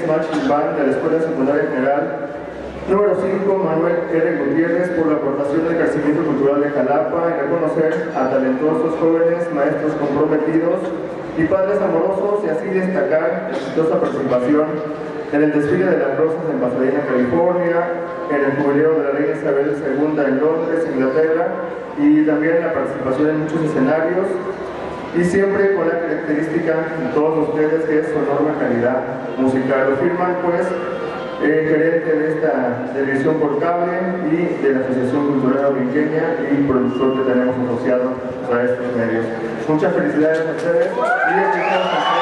Marching Band de la Escuela Secundaria General. Número 5, Manuel R. Gutiérrez, por la aportación del crecimiento cultural de Jalapa y reconocer a talentosos jóvenes, maestros comprometidos y padres amorosos, y así destacar la exitosa participación en el desfile de las rosas en Pasadena, California, en el jubileo de la reina Isabel II en Londres, Inglaterra, y también la participación en muchos escenarios, y siempre con la característica de todos ustedes que es su enorme calidad musical. Lo firman pues el gerente de esta televisión por cable y de la Asociación Cultural Aurinqueña y productor que tenemos asociado a estos medios. Muchas felicidades a ustedes y